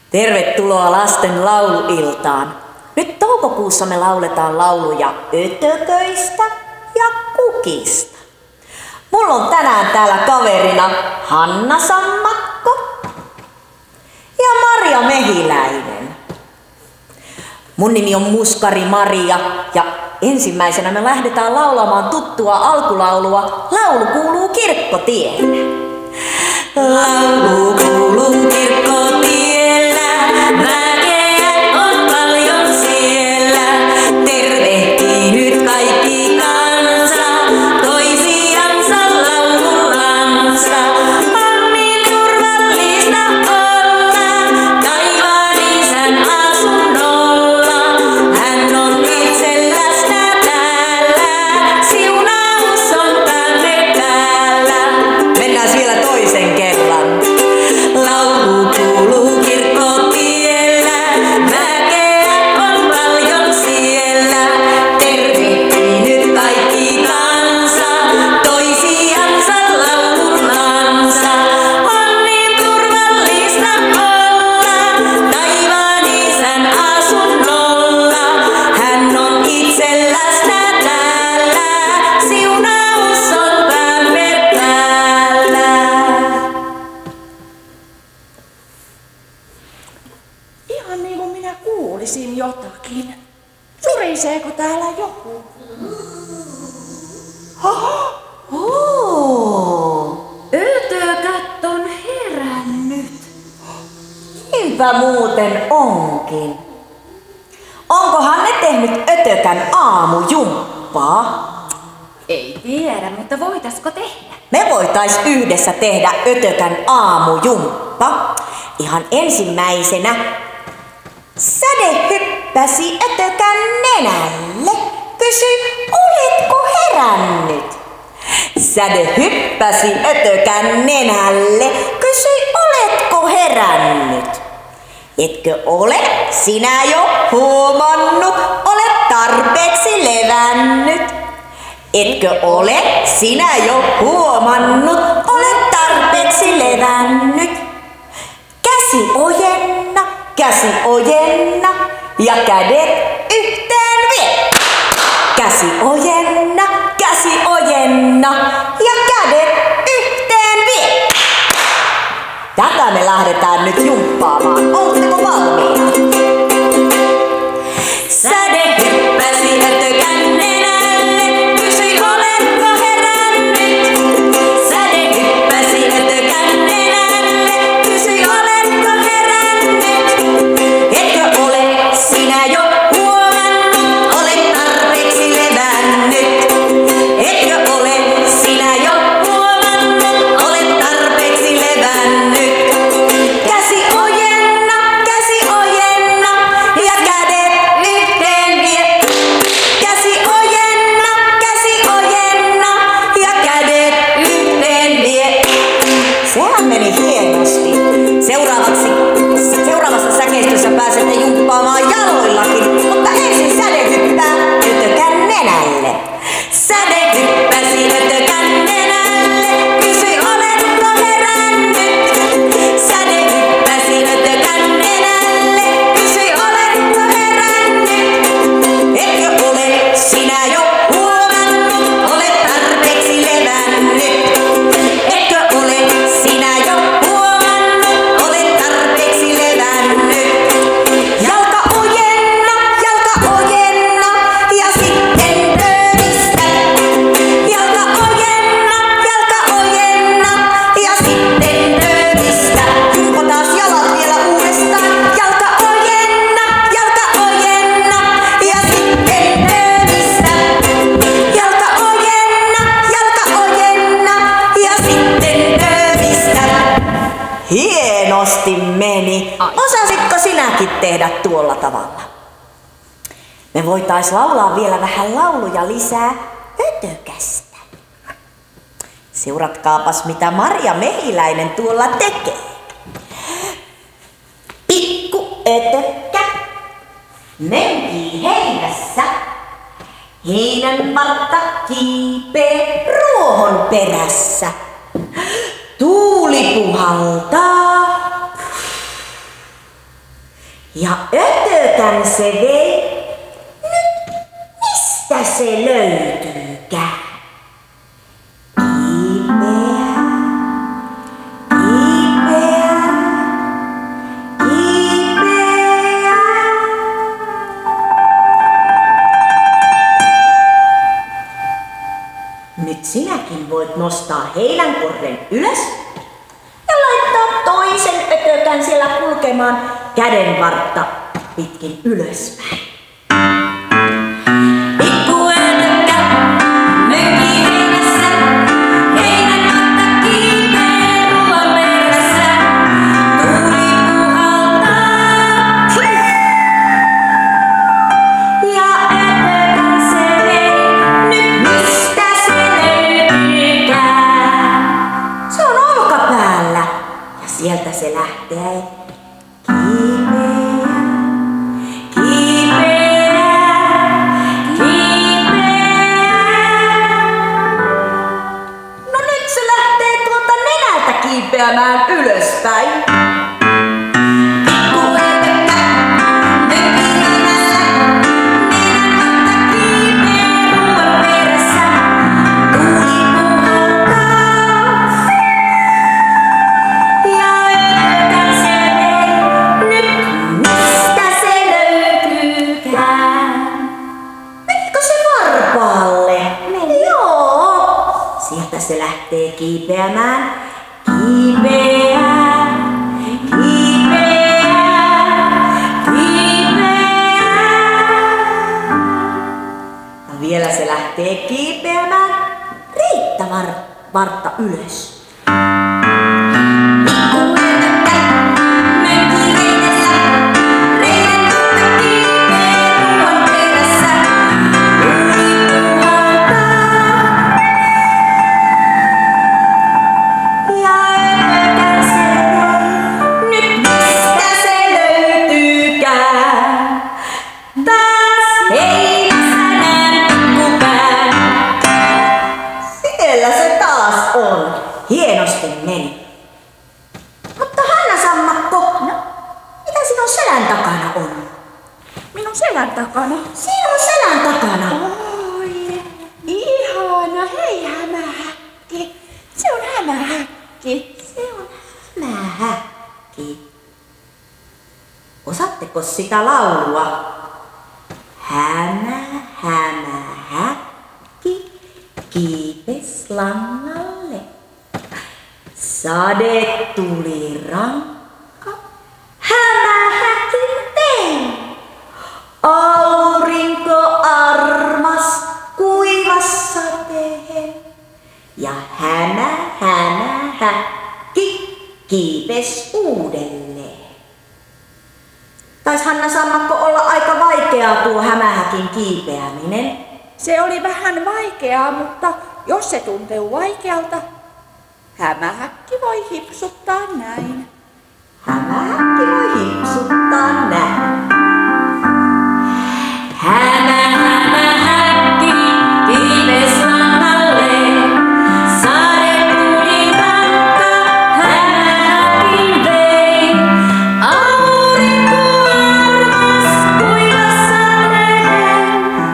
Tervetuloa lasten lauluiltaan. Nyt toukokuussa me lauletaan lauluja ötököistä ja kukista. Mulla on tänään täällä kaverina Hanna Sammakko ja Maria Mehiläinen. Mun nimi on Muskari Maria ja ensimmäisenä me lähdetään laulamaan tuttua alkulaulua Laulu kuuluu kirkkotielle. Laulu kuuluu kirkkotiellä, väkeä on paljon siellä. Tervehtii nyt kaikki kansa, toisiansa laulullansa. On niin turvallista olla, taivaan isän asunnolla. Hän on itse läsnä täällä, siunaus on tänne täällä. Mennään vielä toisen kerran. Laulu kuuluu kirkkotiellä, väkeä on paljon siellä. Tervehtii nyt kaikki kansa, toisiansa laulullansa. On niin turvallista olla, taivaan isän asunnolla. Hän on itse läsnä täällä, siunaus on tänne täällä. Ihan niin kuin minä kuulisin jotakin. Suriseeko täällä joku? Ötökät on herännyt. Niinpä muuten onkin. Onkohan ne tehnyt ötökän aamujumppaa? Ei tiedä, mutta voitaisko tehdä? Me voitais yhdessä tehdä ötökän aamujumppa. Ihan ensimmäisenä Säde hyppäsi ötökän nenälle. Kysyi, oletko herännyt? Säde hyppäsi ötökän nenälle. Kysyi, oletko herännyt? Etkö ole sinä jo huomannut? Olet tarpeeksi levännyt. Etkö ole sinä jo huomannut? Olet tarpeeksi levännyt. Käsi ojenna ja kädet yhteen vie. Käsi ojenna ja kädet yhteen vie. Tätä me lähdetään nyt jumppaamaan. Oletteko valmiina? Säde hyppäsi ötökän nenälle, kysyi oletko herännyt. Säde hyppäsi ötökän nenälle, kysyi oletko herännyt. Etkö ole sinä jo huomannut, olet tarpeeksi levännyt. Etkö ole sinä jo huomannut, olet tarpeeksi levännyt. Käsi ojenna ja kädet yhteen vie. Käsi ojenna ja kädet yhteen vie. Sehän meni hienosti. Seuraavassa säkeistössä pääsette jumppaamaan jaloillakin, mutta ensin säde hyppää ötökän nenälle. Säde hyppäsi ötökän nenälle, kysyi oletko herännyt. Säde hyppäsi ötökän nenälle, kysyi oletko herännyt. Etkö ole sinä jo huomannut, olet tarpeeksi levännyt. Etkö ole sinä jo huomannut, olet tarpeeksi levännyt. Jalka ojenna ja sitten töistä. Jalka ojenna ja sitten töistä. Jumpataan jalat vielä uudestaan. Jalka ojenna ja sitten töistä. Jalka ojenna ja sitten töistä. Hienosti meni. Osasitko sinäkin tehdä tuolla tavalla? Me voitais laulaa vielä vähän lauluja lisää ötökästä. Seuratkaapas mitä Maria Mehiläinen tuolla tekee. Pikku ötökkä menkii heinässä. Heinän vartta kiipee ruohon perässä. Tuuli puhaltaa. Ja ötökän se vei. Nyt mistä se löytyykään? Kiipeä, kiipeä, kiipeä. Nyt sinäkin voit nostaa heinänkorren ylös ja laittaa toisen ötökän siellä kulkemaan kädenvartta pitkin ylöspäin. Pikku ötökkä mökkii heinässä, heinänmatta kiipee ruoan perässä. Tuuli puhaltaa ja ötökän se vei. Nyt mistä se löytyykään? Se on olkapäällä ja sieltä se lähtee. Kiipeä, kiipeä, kiipeä. No nyt se lähtee tuolta nenältä kiipeämään ylöspäin. Pikku ötökkä mökkii heinässä, heinänmatta kiipee ruoan perässä. Tuuli puhaltaa ja ötökän se vei. Nyt mistä se löytyykään? Menikö se varpaalle? Meni. Joo. Sieltä se lähtee kiipeämään. Kiipeä, kiipeä, kiipeä. Ja vielä se lähtee kiipeämään Riitta-vartta ylös. Pikku ötökkä mökkii heinässä, heinänmatta kiipee ruoan perässä. Tuuli puhaltaa ja ötökän se vei. Nyt mistä se löytyykään? Taas heinässä näen pikkupään. Siellä se taas on. Hienosti meni. Mutta Hanna-Sammakko, no, mitä sinun selän takana on? Minun selän takana. Sinun selän takana. Oi, ihana. Hei hämähäkki. Se on hämähäkki. Se on hämähäkki. Osaatteko sitä laulua? Hämähäkki kiipes langalle. Sade tuli rankka, hämähäkin vei. Aurinko armas kuivas sateen ja hämähäkki kiipes uudelleen. Taisi Hanna-Sammakko olla aika vaikeaa tuo hämähäkin kiipeäminen. Se oli vähän vaikeaa, mutta jos se tuntuu vaikealta, hämähäkki voi hipsuttaa näin. Hämähäkki voi hipsuttaa näin. Hämähäkki kiipes langalle. Sade tuli rankka, hämähäkin vei. Aurinko armas kuivas sateen.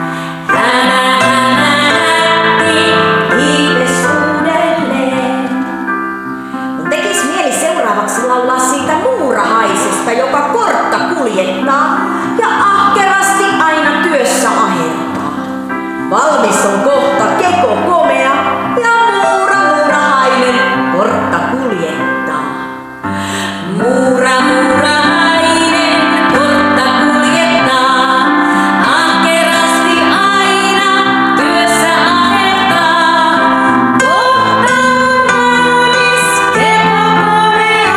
Hämähäkki kiipes uudelleen. Mun tekis mieli seuraavaksi laulaa siitä muurahaisesta, joka kortta kuljettaa ja ahkerasti aina työssä ahertaa. Valmis on kohta keko komea ja muurahainen kortta kuljettaa. Muurahainen kortta kuljettaa, ahkerasti aina työssä ahertaa. Kohta on valmis keko komea,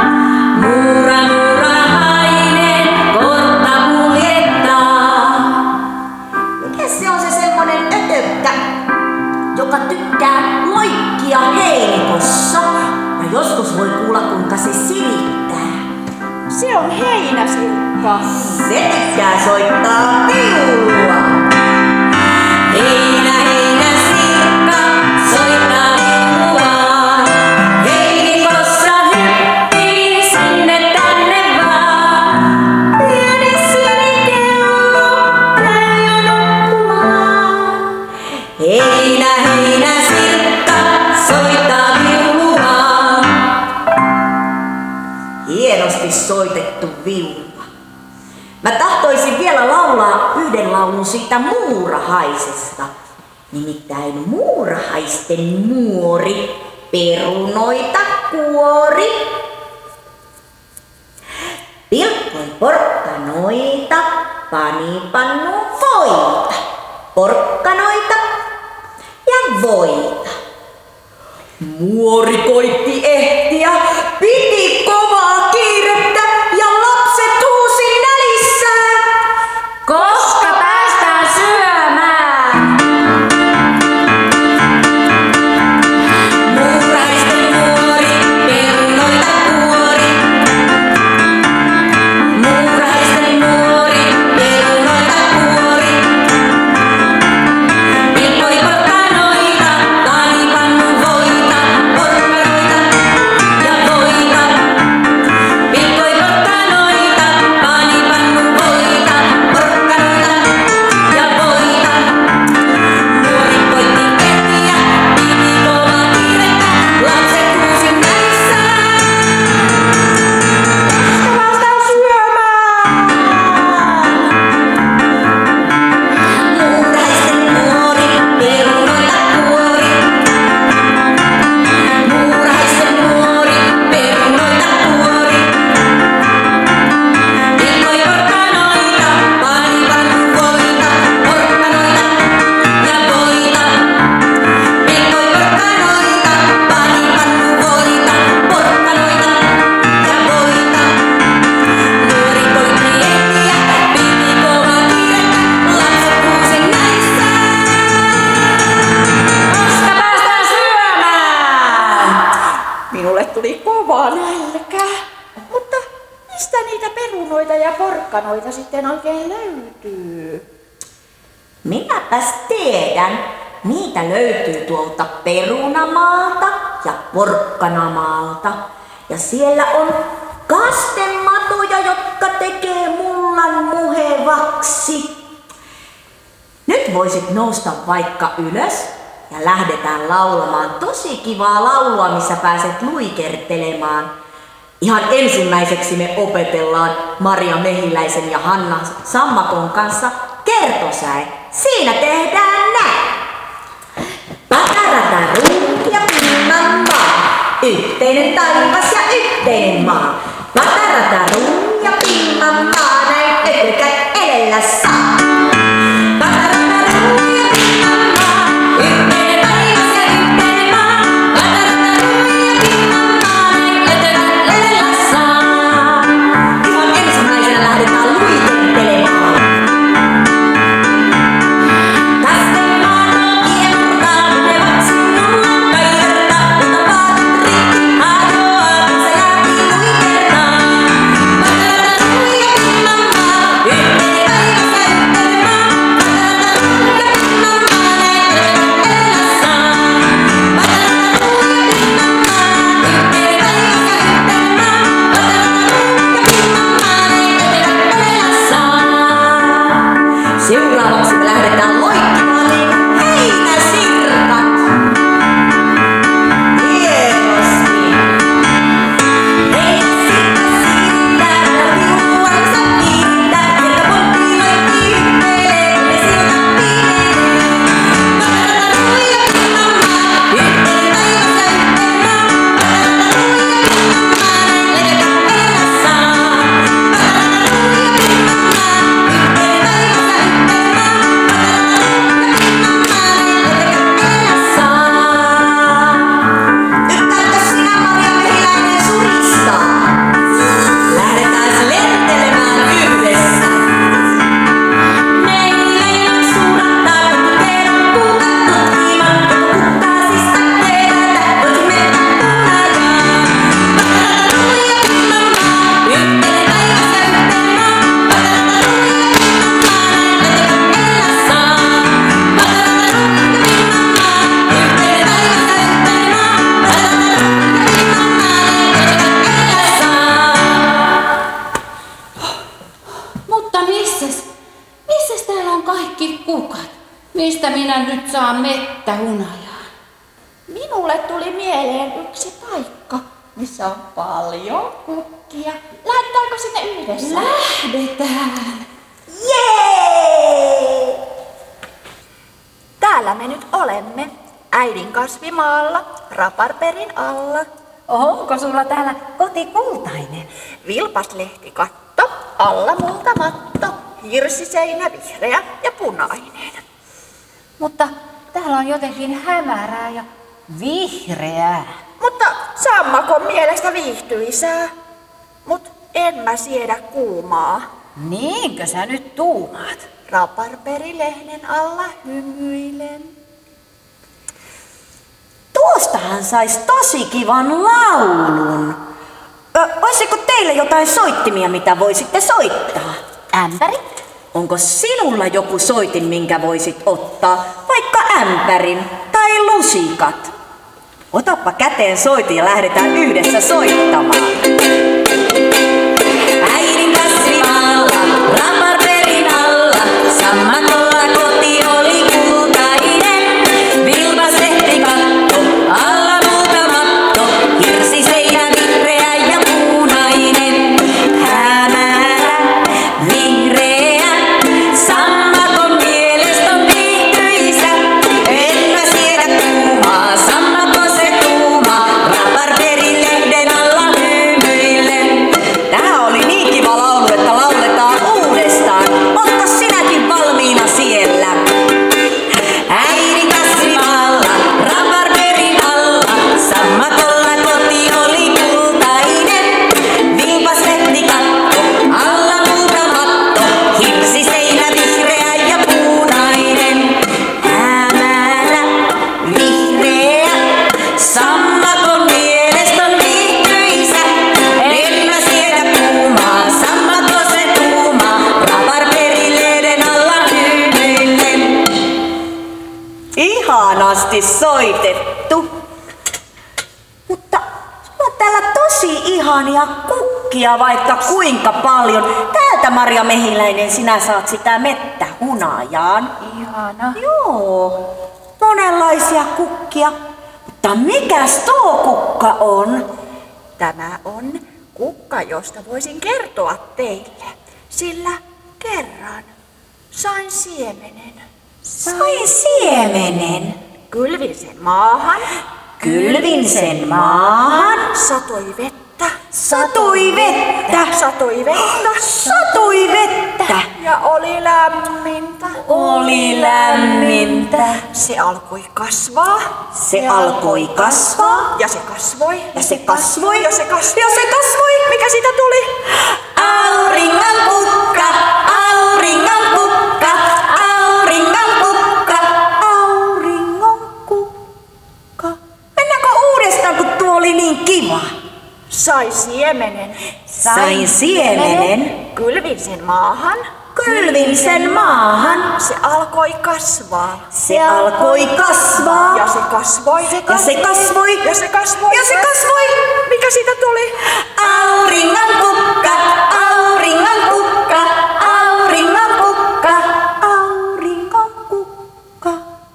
muurahainen kortta kuljettaa. Mikäs se on se semmonen ötökkä, joka tykkää loikkia heinikossa? Ja joskus voi kuulla, kuinka se silittää. Se on heinäsirkka. Se tykkää soittaa viulua. Heinä, heinä, sirkka, soittaa viulua. Heinikossa hyppii sinne tänne vaan. soitettu viula. Mä tahtoisin vielä laulaa yhden laulun siitä muurahaisesta. Nimittäin muurahaisten muori perunoita kuori. Pilkkoi porkkanoita, pani pannuun voita. Porkkanoita ja voita. Muori koitti ehtiä, piti kovaa kiirettä ja lapset huusi nälissään. Koska päästään syömään? Muurahaisten muori perunoita kuori. Muurahaisten muori perunoita kuori. Pilkkoi porkkanoita, pani pannuun voita. Porkkanoita ja voita. Pilkkoi porkkanoita, pani pannuun voita. Porkkanoita ja voita. Muori koitti ehtiä, piti kovaa kiirettä. Lapset huusi nälissään. Päästään syömään! Muurahaisten muori perunoita kuori. Muurahaisten muori perunoita kuori. Pilkkoi porkkanoita, pani pannuun voita. Porkkanoita ja voita. Pilkkoi porkkanoita, pani pannuun voita. Porkkanoita ja voita. Muori koitti ehtiä, piti kovaa kiirettä. Lapset huusi nälissään. Koska päästään syömään? Minulle tuli kova nälkä. Mutta mistä niitä perunoita ja porkkanoita sitten oikein löytyy? Minäpäs tiedän. Niitä löytyy tuolta perunamaalta ja porkkanamaalta. Ja siellä on kastematoja, jotka tekee mullan muhevaksi. Nyt voisit nousta vaikka ylös ja lähdetään laulamaan tosi kivaa laulua, missä pääset luikertelemaan. Ihan ensimmäiseksi me opetellaan Maria Mehiläisen ja Hanna Sammakon kanssa kertosäe. Siinä tehdään näin. Patarata ruuki ja pinnan maa. Yhteinen taivas ja yhteinen maa. Patarata ruuki ja pinnan maa. Näin ötökät edellä saa. Patarata ruuki ja pinnan maa. Yhteinen taivas ja yhteinen maa. Patarata ruuki ja pinnan maa. Näin ötökät edellä saa. Ihan ensimmäisenä lähdetään luikertelemaan. Seuraavaksi me lähdetään loikkimaan niin kuin heinäsirkat. Hienosti. Heinäsirkka siirtää, viuansa piirtää. Sieltä pompiloi piirtelee, kun ne silmät piilee. Patarata ruuja pinnan maa, yhteinen taivas ja yhteinen maa. Patarata ruuja pinnan maa, näin ötökät edellä saa. Patarata ruuja pinnan maa, yhteinen taivas ja yhteinen maa. Tykkäätkö sinä, Maria Mehiläinen, suristaa? Lähdetään lentelemään yhdessä. Mehiläinen suudattaa, kun teidän kuukat tutkimaan. Joko kukkaasista kerätä, voisi mennä punajaan. Patarata ruuja pinnan maa, yhteinen taivas ja yhteinen maa. Patarata ruuja pinnan maa, näin ötökät edellä saa. Patarata ruuja pinnan maa, yhteinen taivas ja yhteinen maa. Patarata ruuja pinnan maa, näin ötökät edellä saa. Mutta missäs täällä on kaikki kukat? Mistä minä nyt saan mettähunajaan? Minulle tuli mieleen yksi paikka, missä on paljon kukkia. Lähdetäänkö sinne yhdessä? Lähdetään. Jee! Täällä me nyt olemme, äidin kasvimaalla, raparperin alla. Onko sulla täällä koti kultainen? Vilpas lehtikatto, alla multamatto, hirsiseinä vihreä ja punainen. Mutta täällä on jotenkin hämärää ja vihreää. Mutta sammakon mielestä viihtyisää. Mut en mä siedä kuumaa. Niinkö sä nyt tuumaat? Raparperilehden alla hymyilen. Tuostahan sais tosi kivan laulun. Olisiko teille jotain soittimia, mitä voisitte soittaa? Ämpärit? Onko sinulla joku soitin, minkä voisit ottaa? Vaikka ämpärin tai lusikat. Otappa käteen soitin ja lähdetään yhdessä soittamaan. Äidin kasvimaalla, raparperin alla, sammakolla koti oli kultainen. Vilpas lehtikatto, alla multamatto, hirsiseinä vihreä ja punainen. Hämärä, vihreä, sammakon mielestä on viihtyisä. En mä siedä kuumaa, sammakon se tuuma, raparperin lehden alla hymyilen. Tää oli niin kiva laulu, että lauletaan uudestaan. Ootko sinäkin valmiina siellä? Äidin kasvimaalla, raparperin alla, sammakolla koti oli kultainen. Vilpas lehtikatto, alla multamatto, hirsiseinä vihreä ja punainen. Hämärä, vihreä, sammakon mielestä on viihtyisä. En mä siedä kuumaa, sammakko se tuuma, raparperilehden alla hymyilen. Ihanasti soitettu. Mutta sulla on täällä tosi ihania kukkia vaikka kuinka paljon. Täältä Maria Mehiläinen sinä saat sitä mettähunajaan. Ihana. Joo, monenlaisia kukkia. Mutta mikäs tuo kukka on? Tämä on kukka, josta voisin kertoa teille. Sillä kerran sain siemenen. Sain siemenen. Kylvin sen maahan. Kylvin sen maahan. Satoi vettä. Satoi vettä. Satoi vettä. Satoi vettä. Ja oli lämmintä. Oli lämmintä. Se alkoi kasvaa. Se alkoi kasvaa. Ja se kasvoi. Ja se kasvoi. Ja se kasvoi. Ja se kasvoi. Mikä siitä tuli? Auringon kukka, auringon kukka, auringon kukka. Auringon kukka. Mennäänkö uudestaan, kun tuo oli niin kiva? Sai siemenen. Sain siemenen. Kylvin sen maahan. Kylvin sen maahan. Se alkoi kasvaa. Se alkoi kasvaa. Ja se kasvoi. Ja se kasvoi. Ja se kasvoi. Ja se kasvoi. Mikä siitä tuli? Auringon kukka, auringon kukka, auringon kukka. Auringon kukka.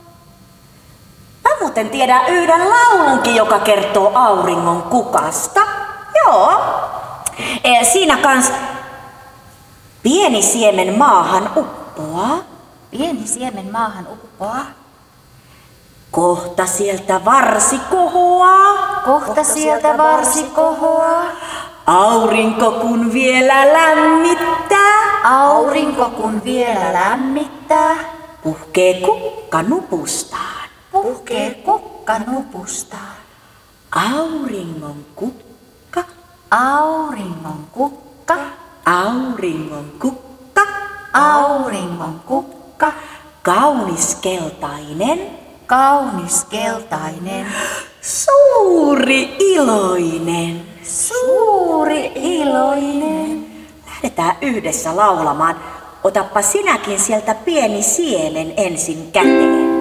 Mä muuten tiedän yhden laulunkin, joka kertoo auringon kukasta. Joo. Siinä kans pieni siemen maahan uppoaa. Pieni siemen maahan uppoaa. Kohta sieltä varsi kohoaa. Kohta sieltä varsi kohoaa. Aurinko kun vielä lämmittää. Aurinko kun vielä lämmittää. Puhkee kukka nupustaan. Puhkee kukka nupustaan. Auringon kukka. Auringon kukka. Auringon kukka. Auringon kukka. Kaunis keltainen. Kaunis keltainen. Suuri iloinen. Suuri iloinen. Lähdetään yhdessä laulamaan. Otappa sinäkin sieltä pieni siemen ensin käteen.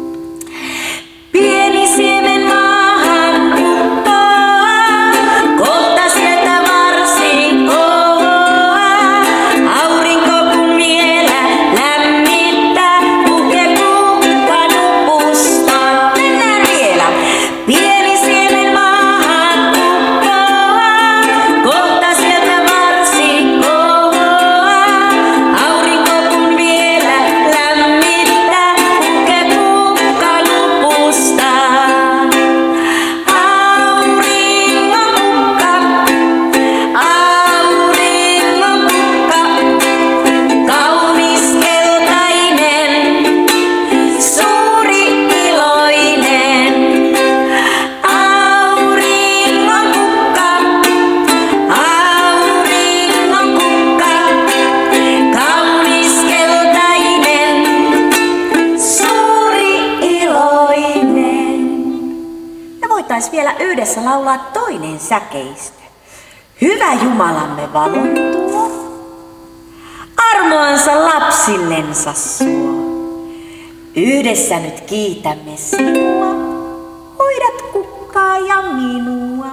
Pieni siemen maahan uppoaa, kohta sieltä varsi kohoaa. Aurinko kun vielä lämmittää, puhkee kukka nupustaan. Mennään vielä. Pieni siemen maahan uppoaa. voitais vielä yhdessä laulaa toinen säkeistö. Hyvä Jumalamme valon tuo, armoansa lapsillensa suo. Yhdessä nyt kiitämme sinua, hoidat kukkaa ja minua.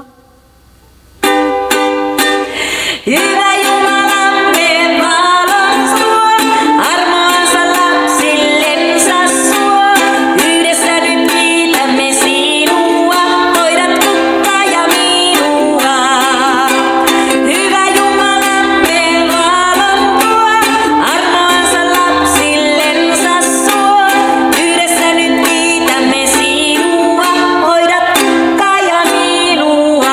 Hyvä Jumalamme valon tuo, armoansa lapsillensa suo. Yhdessä nyt kiitämme sinua, hoidat kukkaa ja minua. Hyvä Jumalamme valon tuo, armoansa lapsillensa suo. Yhdessä nyt kiitämme sinua, hoidat kukkaa ja minua.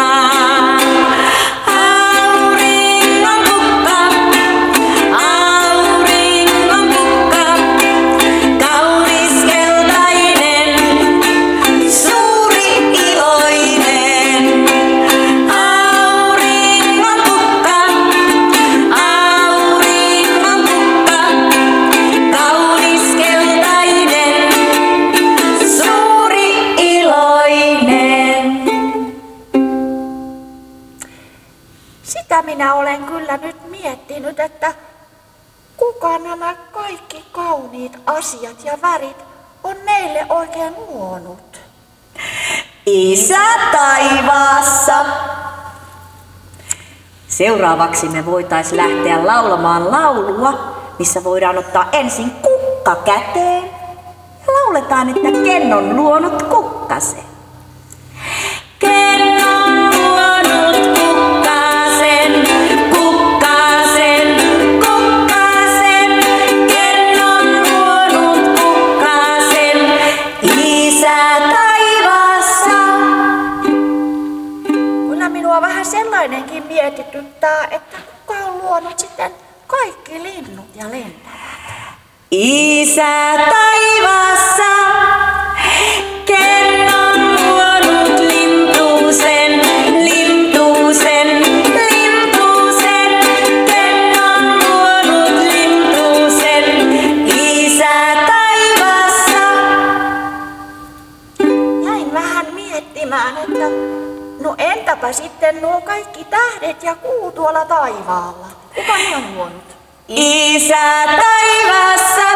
Sitä minä olen kyllä nyt miettinyt, että kuka nämä kaikki kauniit asiat ja värit on meille oikein luonut. Isä taivaassa. Seuraavaksi me voitais lähteä laulamaan laulua, missä voidaan ottaa ensin kukka käteen ja lauletaan, että ken on luonut kukkasen. Ken on luonut kukkasen, kukkasen, kukkasen. Ken on luonut kukkasen, Isä taivaassa. Kyllä minua vähän sellainenkin mietityttää, että kuka on luonut sitten kaikki linnut ja lentäjät. Isä taivaassa, ken on luonut lintusen, lintusen, lintusen. Ken on luonut lintusen, Isä taivaassa. Jäin vähän miettimään, että no entäpä sitten nuo kaikki tähdet ja kuu tuolla taivaalla? Kuka ne on luonut? Isä taivaassa,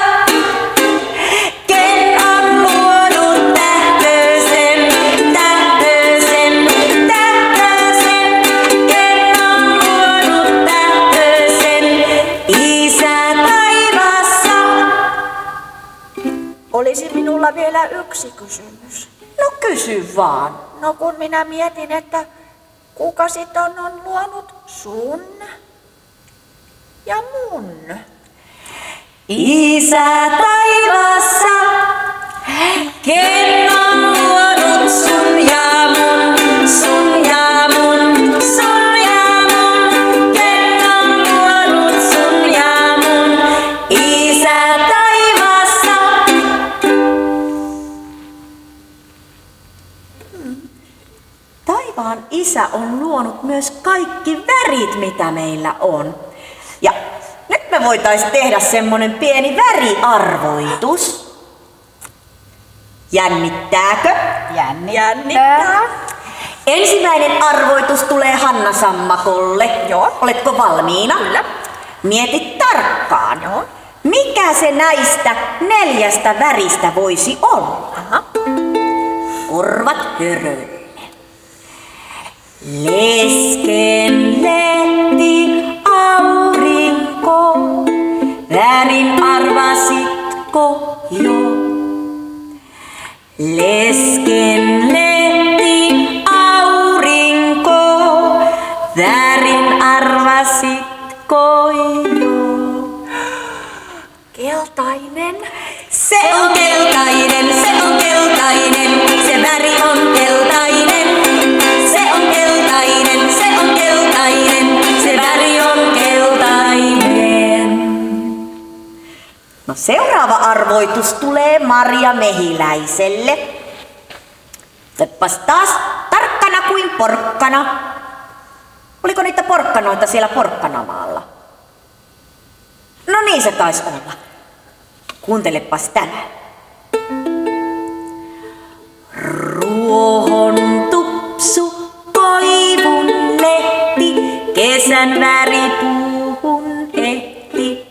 ken on luonut tähtösen, tähtösen, tähtösen. Ken on luonut tähtösen, Isä taivaassa. Olisi minulla vielä yksi kysymys. No kysy vaan. No kun minä mietin, että kuka sitten on luonut sun ja mun. Isä taivaassa, ken on luonut sun ja mun, sun ja mun, sun ja mun. Ken on luonut sun ja mun, Isä taivaassa. Taivaan Isä on luonut myös kaikki värit, mitä meillä on. Ja nyt me voitais tehdä semmonen pieni väriarvoitus. Jännittääkö? Jännittää. Ensimmäinen arvoitus tulee Hanna Sammakolle. Joo. Oletko valmiina? Kyllä. Mieti tarkkaan. Joo. Mikä se näistä 4 väristä voisi olla? Aha. Korvat höröille. Leskenlehti aurinko, värin arvasitko jo? Leskenlehti aurinko, värin arvasitko jo? Keltainen. Se on keltainen, se on keltainen, se väri on keltainen. Se on keltainen, se on keltainen, se väri on keltainen. No seuraava arvoitus tulee Maria Mehiläiselle. Oppas taas tarkkana kuin porkkana. Oliko niitä porkkanoita siellä Porkkanamaalla? No niin se taisi olla. Kuuntelepas tämä. Ruohontu kesän väri puuhun ehti.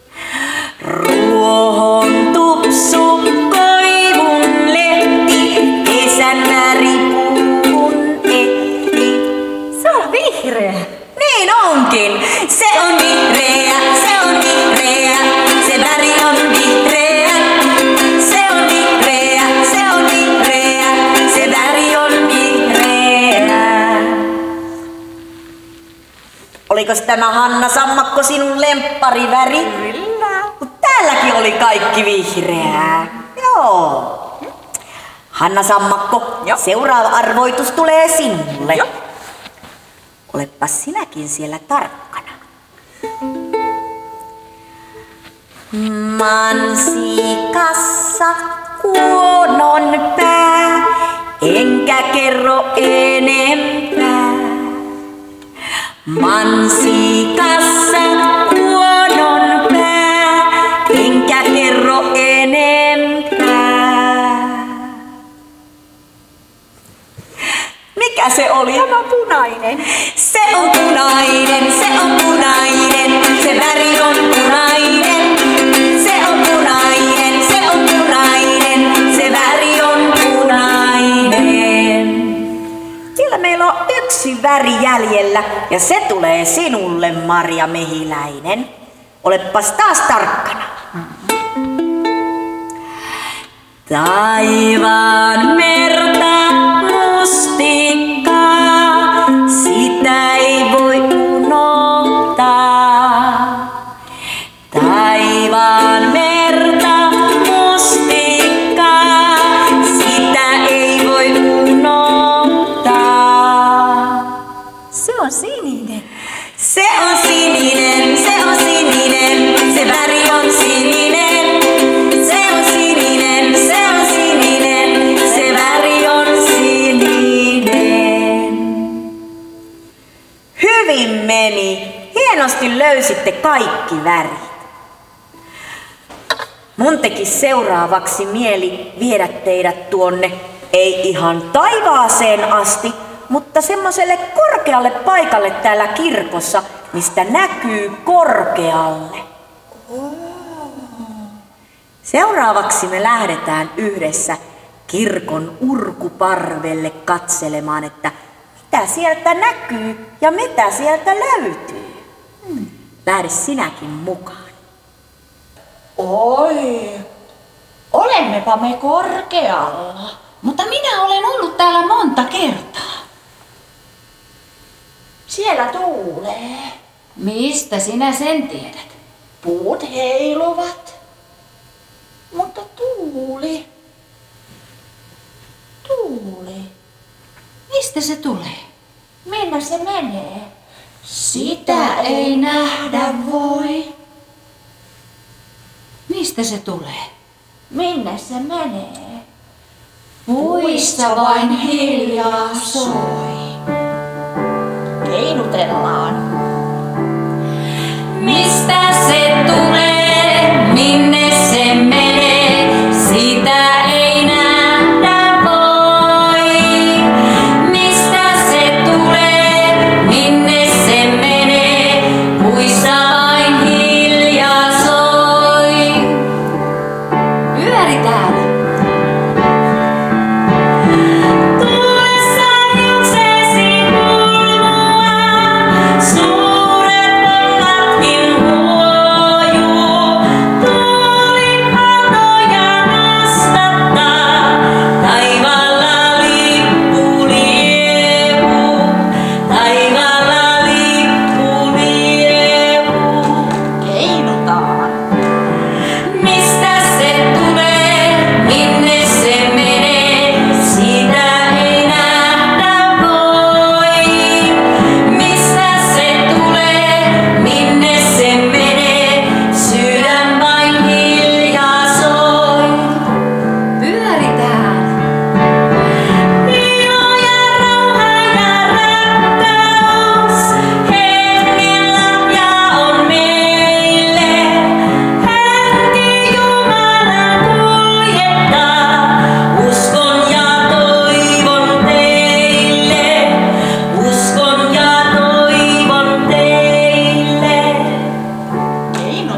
Ruohon tupsu koivun lehti, kesän väri puuhun ehti. Se on vihreä. Niin onkin, se on vihreä, se on vihreä, se väri on vihreä. Se on vihreä, se on vihreä, se väri on vihreä. Olikos tämä Hanna Sammakko sinun lemppariväri? Kyllä. Kun täälläkin oli kaikki vihreää. Joo. Hanna Sammakko, Joo. seuraava arvoitus tulee sinulle. Joo. Olepas sinäkin siellä tarkkana. Mansikassa kuonon pää, enkä kerro enempää. Mansikassa kuonon pää, enkä kerro enempää. Mikä se oli? Tämä punainen. Se on punainen, se on punainen, se väri on punainen. Se on punainen, se on punainen, se väri on punainen. Sillä meillä on yksi väri jäljellä ja se tulee sinulle, Marja Mehiläinen. Olepas taas tarkkana. Taivaan merta mustikkaa, sitä ei voi unohtaa. Taivaan merta mustikkaa, sitä ei voi unohtaa. Se on sininen. Se on sininen, se on sininen, se väri on sininen. Se on sininen, se on sininen, se väri on sininen. Hyvin meni. Hienosti löysitte kaikki värit. Mun teki seuraavaksi mieli viedä teidät tuonne, ei ihan taivaaseen asti, mutta semmoselle korkealle paikalle täällä kirkossa, mistä näkyy korkealle. Seuraavaksi me lähdetään yhdessä kirkon urkuparvelle katselemaan, että mitä sieltä näkyy ja mitä sieltä löytyy. Lähde sinäkin mukaan. Oi, olemmepa me korkealla. Mutta minä olen ollut täällä monta kertaa. Siellä tuulee. Mistä sinä sen tiedät? Puut heiluvat. Mutta tuuli. Tuuli. Mistä se tulee? Minne se menee? Sitä ei nähdä voi. Mistä se tulee? Minne se menee? Puissa vain hiljaa soi. Keinutellaan. Mistä se tulee? Minne se menee? Sitä ei nähdä voi. Mistä se tulee? Minne se menee? Puissa vain hiljaa soi. Pyöri täällä. Tullessa juoksesi kulmua.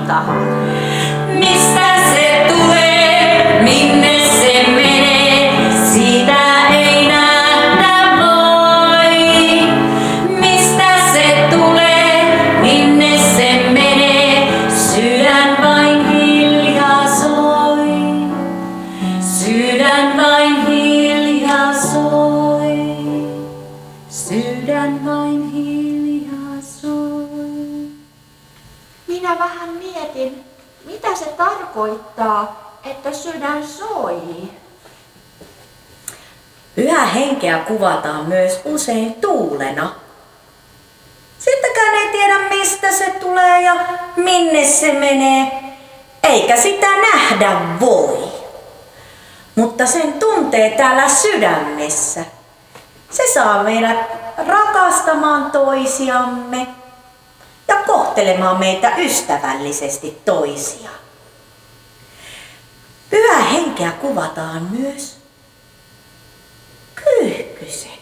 tahansa. Mistä se tulee, minne se menee, sitä ei nähdä voi. Mistä se tulee, minne se menee, sydän vain hiljaa soi. Sydän vain hiljaa soi. Sydän vain hiljaa soi. Minä vähän mietin, mitä se tarkoittaa, että sydän soi. Pyhää henkeä kuvataan myös usein tuulena. Sitäkään ei tiedä mistä se tulee ja minne se menee, eikä sitä nähdä voi. Mutta sen tuntee täällä sydämessä. Se saa meidät rakastamaan toisiamme ja kohtelemaan meitä ystävällisesti toisiaan. Pyhää henkeä kuvataan myös kyyhkysenä.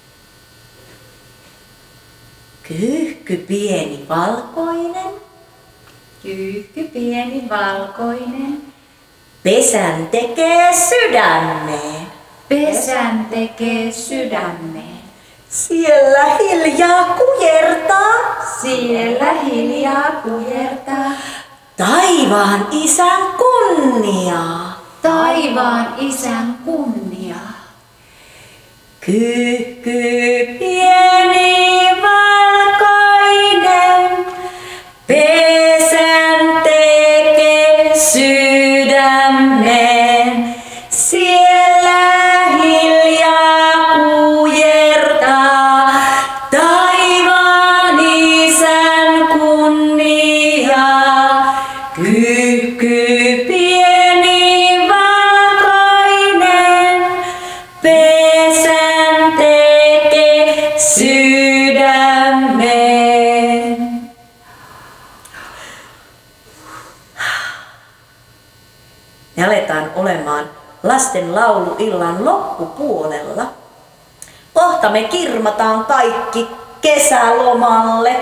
Kyyhky pieni valkoinen, Kyyhky pieni valkoinen, pesän tekee sydämeen. pesän tekee sydämeen. Siellä hiljaa kujertaa Siellä hiljaa kujertaa taivaan isän kunniaa. taivaan isän kunniaa. Kyyhky pieni valkoinen, pesän tekee sydämeen. Siellä hiljaa kujertaa taivaan isän kunniaa. Kyyhky pieni valkoinen, pesän tekee sydämeen. Me aletaan olemaan lasten lauluillan loppupuolella. Kohta me kirmataan kaikki kesälomalle.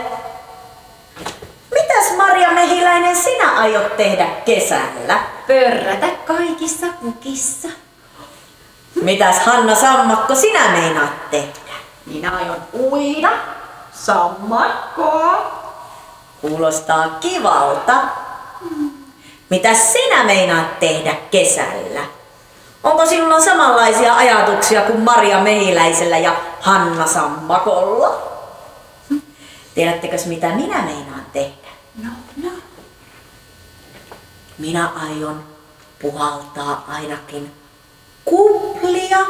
Mitäs Maria Mehiläinen sinä aiot tehdä kesällä? Pörrätä kaikissa kukissa. Mitäs Hanna Sammakko sinä meinaat tehdä? Minä aion uida sammakkoa. Kuulostaa kivalta. Mitäs sinä meinaat tehdä kesällä? Onko sinulla samanlaisia ajatuksia kuin Maria Mehiläisellä ja Hanna Sammakolla? Tiedättekös mitä minä meinaan tehdä? No. Minä aion puhaltaa ainakin kuplia.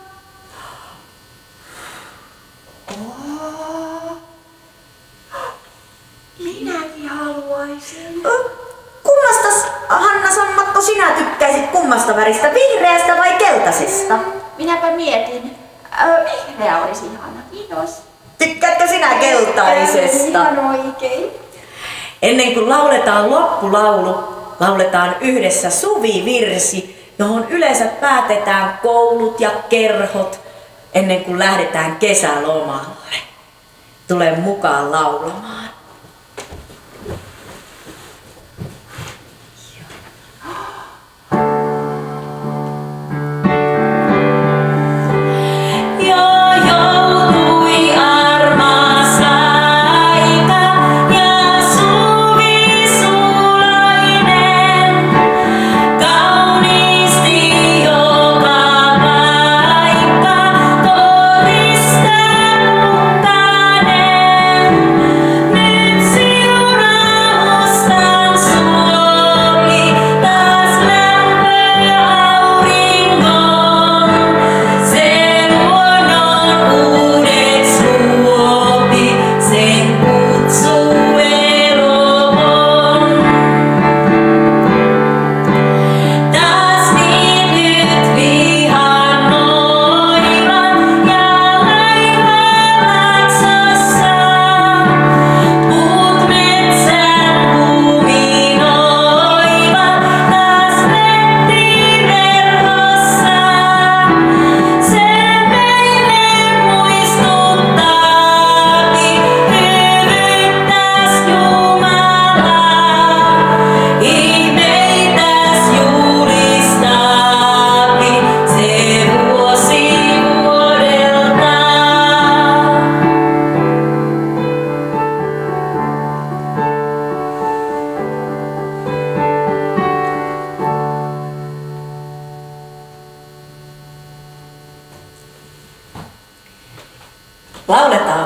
Minäkin haluaisin. Kummasta, Hanna Sammakko, sinä tykkäisit kummasta väristä, vihreästä vai keltaisesta? Minäpä mietin. Vihreä olisi ihana, kiitos. Tykkäätkö sinä keltaisesta? Ihan oikein. Ennen kuin lauletaan loppulaulu, lauletaan yhdessä suvivirsi, johon yleensä päätetään koulut ja kerhot ennen kuin lähdetään kesälomalle. Tule mukaan laulamaan. Ne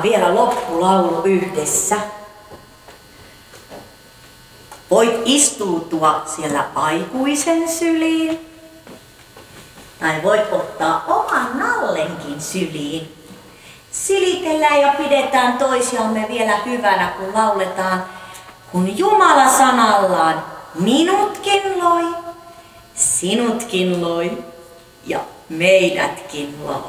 vielä loppulaulu yhdessä. Voit istuutua siellä aikuisen syliin. Tai voit ottaa oman nallenkin syliin. Silitellään ja pidetään toisiamme vielä hyvänä, kun lauletaan. Kun Jumala sanallaan minutkin loi, sinutkin loi ja meidätkin loi.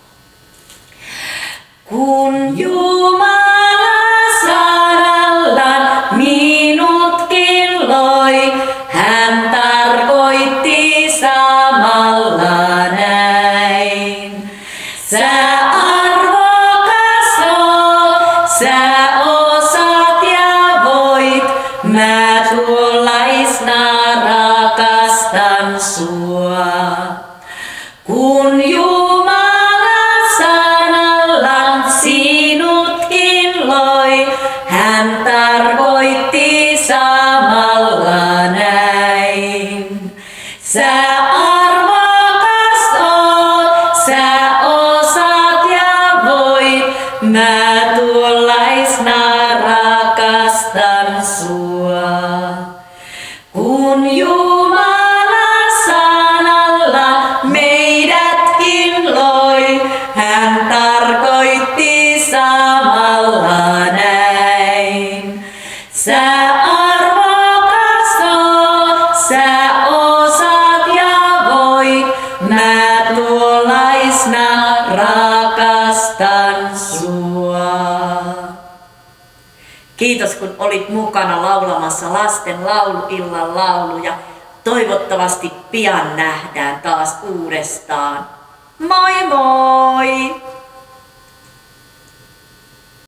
Kun Jumala sanallaan minutkin loi, hän tarkoitti samalla näin. Sä arvokas oot, sä osaat ja voit, mä tuollaisna rakastan sua. Kun Jumala sanallaan sinutkin loi, hän tarkoitti samalla näin. Sä arvokas oot, sä osaat ja voit, mä tuollaisna rakastan sua. Kun Jumala sanalla meidätkin loi, hän tarkoitti samalla näin. Sä arvokas oot, sä osaat ja voit, mä tuollaisna rakastan sua. Kiitos kun olit mukana laulamassa lasten lauluillan lauluja. Toivottavasti pian nähdään taas uudestaan. Moi moi!